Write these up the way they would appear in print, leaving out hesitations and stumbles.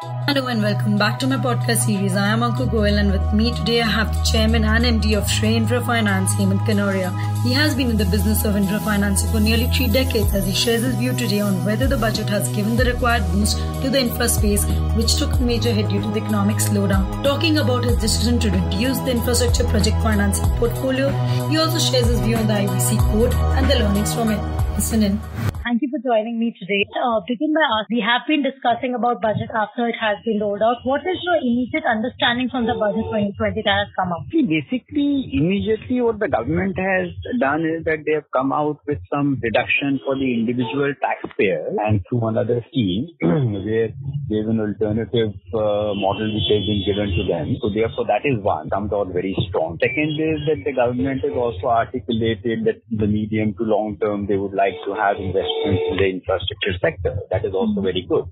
Hello and welcome back to my podcast series. I am Ankur Goel, and with me today I have the chairman and MD of Srei Infra Finance, Hemant Kanoria. He has been in the business of infra financing for nearly 3 decades as he shares his view today on whether the budget has given the required boost to the infra space, which took a major hit due to the economic slowdown. Talking about his decision to reduce the infrastructure project financing portfolio, he also shares his view on the IBC code and the learnings from it. Listen in. Thank you for joining me today. Begin by asking, we have been discussing about budget after it has been rolled out. What is your immediate understanding from the Budget 2020 that has come out? Basically, immediately what the government has done is that they have come out with some reduction for the individual taxpayer and through another scheme where there's an alternative model which has been given to them. So therefore, that is one, comes out very strong. Second is that the government has also articulated that in the medium to long term, they would like to have investments in the infrastructure sector. That is also very good.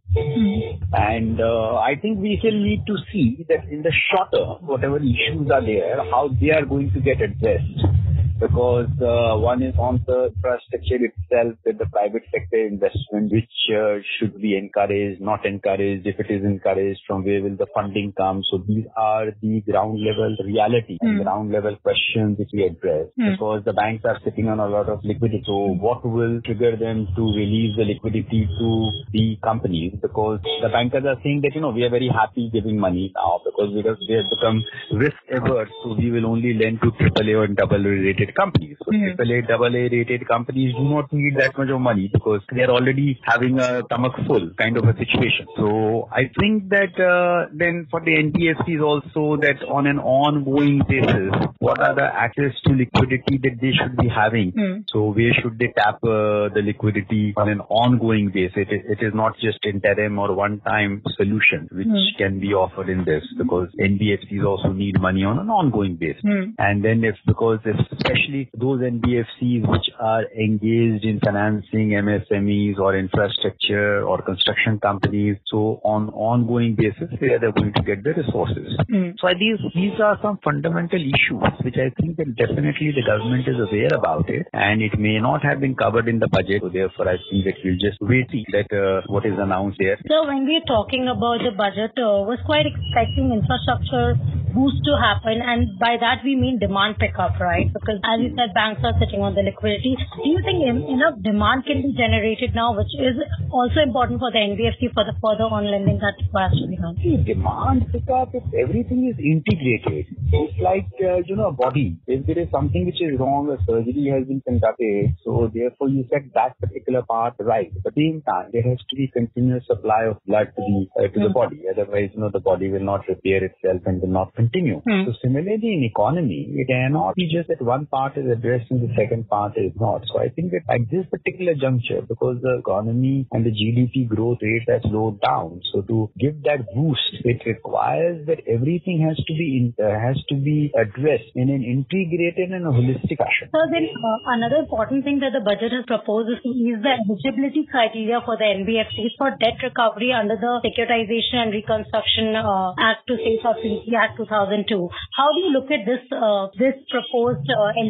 And I think we still need to see that in the short term, whatever issues are there, how they are going to get addressed. Because one is on the infrastructure itself with the private sector investment, which should be encouraged, not encouraged. If it is encouraged, from where will the funding come? So these are the ground level reality and ground level questions which we address. Because the banks are sitting on a lot of liquidity. So what will trigger them to release the liquidity to the companies? Because the bankers are saying that, we are very happy giving money now because they have become risk averse. So we will only lend to AAA and AA rated companies. So AAA, AA rated companies do not need that much of money because they are already having a stomach full kind of a situation. So I think that then for the NBFCs also that on an ongoing basis, what are the access to liquidity that they should be having? So where should they tap the liquidity on an ongoing basis? It is not just interim or one-time solution which can be offered in this because NBFCs also need money on an ongoing basis. And then especially those NBFCs which are engaged in financing MSMEs or infrastructure or construction companies, so on ongoing basis, where they're going to get the resources. So these are some fundamental issues which I think that definitely the government is aware about it and it may not have been covered in the budget. So therefore, I think that we'll just wait that what is announced there. So when we're talking about the budget, was quite expecting infrastructure boost to happen, and by that we mean demand pickup, right? Because as you said, banks are sitting on the liquidity. Do you think enough demand can be generated now, which is also important for the NBFC for the further on lending that requires to be done? Demand pickup, if everything is integrated, it's like a body. If there is something which is wrong, a surgery has been conducted, so therefore you set that particular part right. At the same time, there has to be continuous supply of blood to the body. Otherwise, the body will not repair itself and will not continue. So similarly in economy, it cannot be just that one part is addressed and the second part is not. So I think that at this particular juncture, because the economy and the GDP growth rate has slowed down, so to give that boost, it requires that everything has to be addressed in an integrated and a holistic fashion. So then another important thing that the budget has proposed is to ease the eligibility criteria for the NBFCs for debt recovery under the Securitization and Reconstruction Act to say for Act 2002. How do you look at this proposed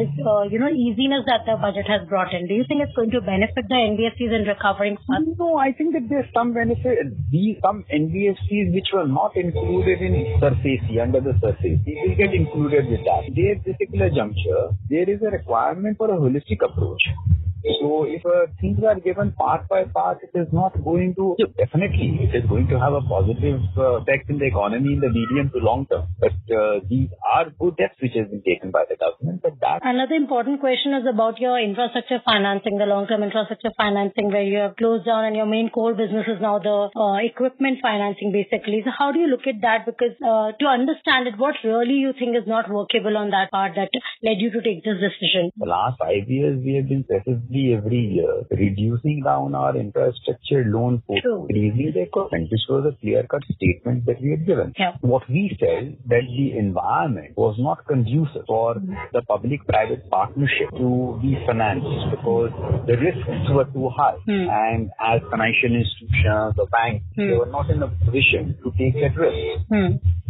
easiness that the budget has brought in? Do you think it's going to benefit the NBFCs in recovering funds? No, I think that there's some benefit. Some NBFCs which were not included in under the surface, they will get included with that. At this particular juncture, there is a requirement for a holistic approach. So if things are given part by part, it is not going to, definitely it is going to have a positive effect in the economy in the medium to long term. But these are good steps which has been taken by the government. But another important question is about your infrastructure financing, the long-term infrastructure financing where you have closed down and your main core business is now the equipment financing basically. So how do you look at that? Because to understand it, what really you think is not workable on that part that led you to take this decision? The last 5 years, we have been every year reducing down our infrastructure loan portfolio, increasing the equipment. This was a clear-cut statement that we had given. What we said that the environment was not conducive for the public-private partnership to be financed because the risks were too high. And as financial institutions or banks, they were not in a position to take that risk.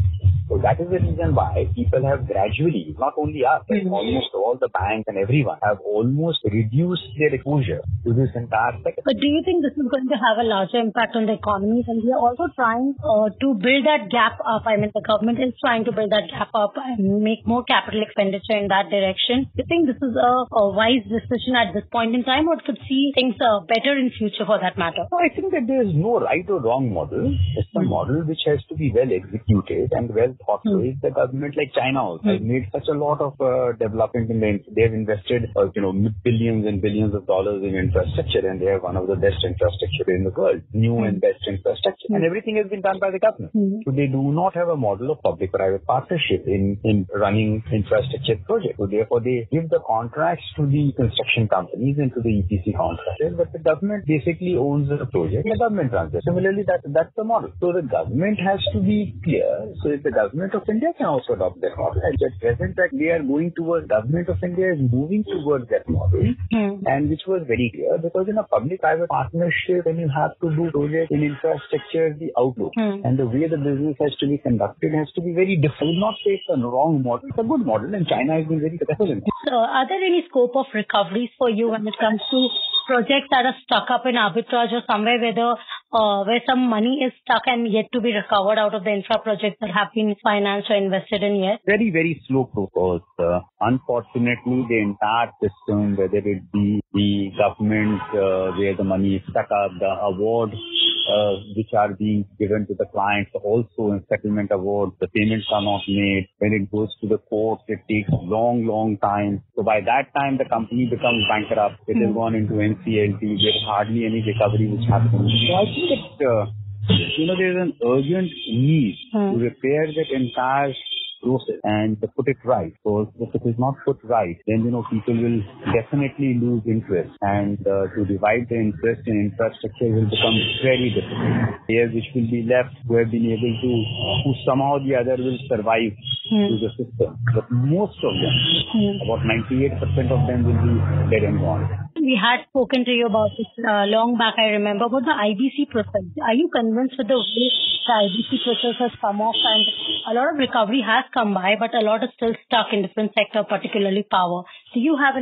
So that is the reason why people have gradually, not only us, but almost all the banks and everyone have almost reduced their exposure to this entire sector. But do you think this is going to have a larger impact on the economy? And we are also trying to build that gap up. I mean, the government is trying to build that gap up and make more capital expenditure in that direction. Do you think this is a wise decision at this point in time, or could see things better in future for that matter? No, I think that there is no right or wrong model. It's a model which has to be well executed and well thought through. The government like China also has made such a lot of development in they've invested billions and billions of dollars in infrastructure, and they have one of the best infrastructure in the world, new and best infrastructure, and everything has been done by the government. So they do not have a model of public-private partnership in running infrastructure projects. So therefore they give the contracts to the construction companies and to the EPC contractors, but the government basically owns the project. The government runs it. Similarly, that's the model. So the government has to be clear. So if the government of India can also adopt that model, at present that we are going towards, government of India is moving towards that model, and which was very clear, because in a public-private partnership, when you have to do projects in infrastructure, the outlook and the way the business has to be conducted has to be very different. I would not say it's a wrong model. It's a good model, and China has been very successful in it. So are there any scope of recoveries for you when it comes to projects that are stuck up in arbitrage or somewhere where some money is stuck and yet to be recovered out of the infra projects that have been financed or invested in yet? Very, very slow process. Unfortunately, the entire system, whether it be the government where the money is stuck up, the awards which are being given to the clients, also in settlement awards, the payments are not made. When it goes to the courts, it takes long time. So by that time, the company becomes bankrupt. It has gone into NCLT. There's hardly any recovery which happens. So I think that, there's an urgent need to repair that entire process and to put it right. So if it is not put right, then, people will definitely lose interest, and to revive the interest in infrastructure will become very difficult. Players which will be left who have been able to, who somehow or the other will survive through the system. But most of them, about 98% of them will be dead and gone. We had spoken to you about this long back, I remember, about the IBC process. Are you convinced with the way the IBC process has come off, and a lot of recovery has come by, but a lot is still stuck in different sectors, particularly power? Do you have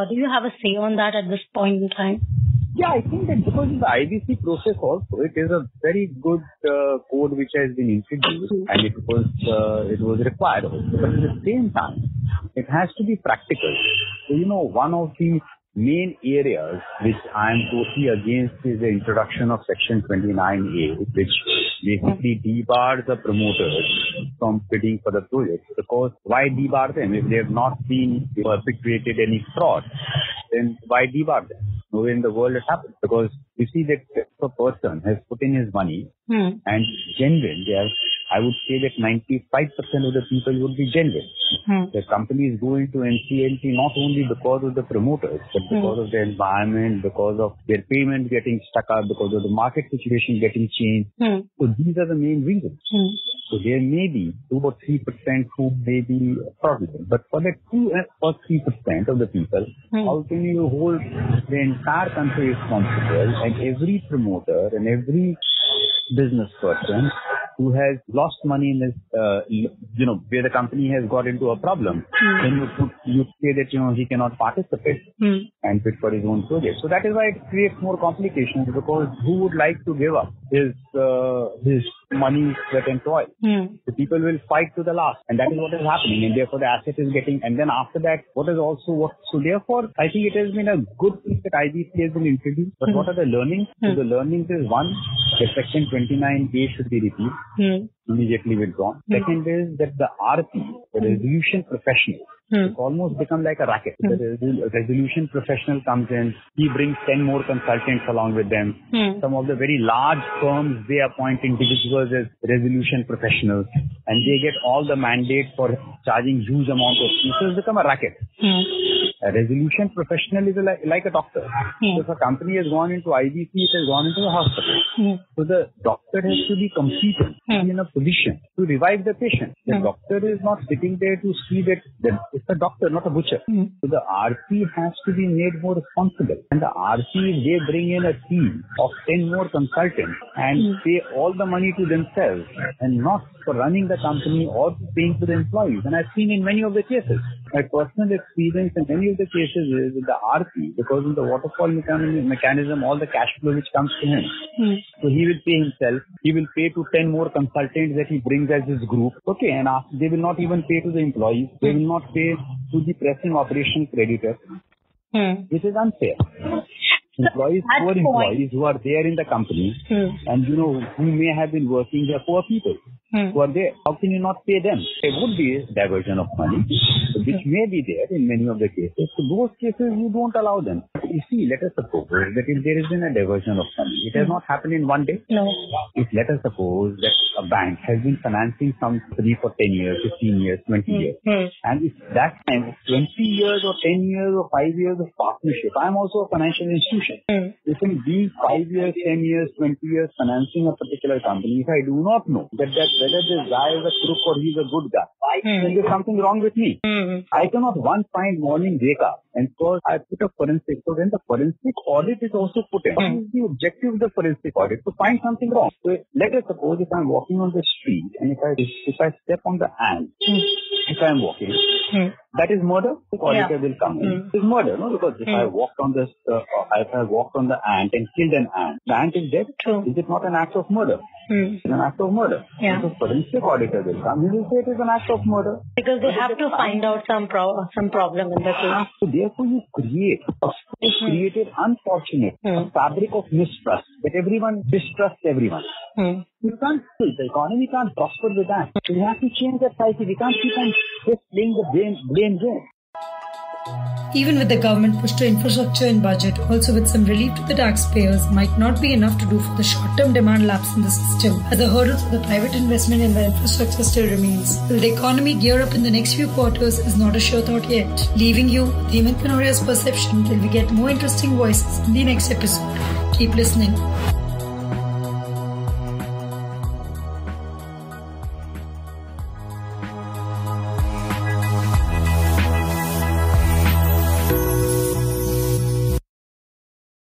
a say on that at this point in time? Yeah, I think that because of the IBC process also, it is a very good code which has been introduced, and it was required also. But at the same time, it has to be practical. So, one of the main areas which I am totally against is the introduction of Section 29A, which basically debars the promoters from bidding for the project. Because why debar them? If they have not perpetrated any fraud, then why debar them? Nowhere in the world it happens. Because you see that if a person has put in his money and genuine, I would say that 95% of the people would be genuine. The companies go into NCLT not only because of the promoters, but because of the environment, because of their payment getting stuck up, because of the market situation getting changed. So these are the main reasons. So there may be 2 or 3% who may be fraudulent. But for the 2 or 3% of the people, how can you hold the entire country responsible, and every promoter and every business person who has lost money in this, where the company has got into a problem, then you say that, he cannot participate and bid for his own project. So that is why it creates more complications, because who would like to give up his money, sweat and toil? The people will fight to the last, and that is what is happening, and therefore the asset is getting, and then after that, so therefore, I think it has been a good thing that IBC has been introduced. But what are the learnings? So the learnings is, one, the Section 29A should be repealed, immediately withdrawn. Second is that the RP, the resolution professional, it's almost become like a racket. The resolution professional comes in, he brings 10 more consultants along with them. Some of the very large firms, they appoint individuals as resolution professionals, and they get all the mandate for charging huge amount of fees. So it's become a racket. A resolution professional is like a doctor. So if a company has gone into IBC, it has gone into a hospital. So the doctor has to be competent in a position to revive the patient. The doctor is not sitting there to see that it's a doctor, not a butcher. So the RP has to be made more responsible. And the RP, they bring in a team of 10 more consultants and pay all the money to themselves and not for running the company or paying to the employees. And I've seen in many of the cases. My personal experience in many of the cases is with the RP, because in the waterfall mechanism, all the cash flow which comes to him. So he will pay himself. He will pay to 10 more consultants that he brings as his group. Okay, and after, they will not even pay to the employees. They will not pay to the pressing operation creditor. This is unfair. Employees, poor employees who are there in the company and who may have been working, they are poor people who are there. How can you not pay them? There would be a diversion of money, which may be there in many of the cases. So those cases, you don't allow them. You see, let us suppose that if there has been a diversion of money, it has not happened in one day. No. If let us suppose that a bank has been financing some company for 10 years, 15 years, 20 years, and if that time, 20 years or 10 years or 5 years of partnership, I am also a financial institution. If in these 5 years, 10 years, 20 years financing a particular company, if I do not know that whether this guy is a crook or he's a good guy, then there's something wrong with me. I cannot one fine morning wake up and first I put a forensic. So then the forensic audit is also put in. What is the objective of the forensic audit? To find something wrong. So let us suppose if I'm walking on the street and if I step on the ant, if I'm walking, that is murder. The auditor will come in. It is murder, no? Because if I walked on this, if I walked on the ant and killed an ant, the ant is dead. Is it not an act of murder? It's an act of murder. So forensic auditor will come. He will say it is an act of murder. Because they have to find out some problem in the case. So therefore you created unfortunate a fabric of mistrust, that everyone distrusts everyone. You can't, the economy can't prosper with that. So you have to change that cycle. We can't keep on just playing the blame game. Even with the government push to infrastructure and budget, also with some relief to the taxpayers, might not be enough to do for the short-term demand lapse in the system, as the hurdle for the private investment in the infrastructure still remains. Will the economy gear up in the next few quarters is not a sure thought yet. Leaving you with Hemant Kanoria's perception till we get more interesting voices in the next episode. Keep listening.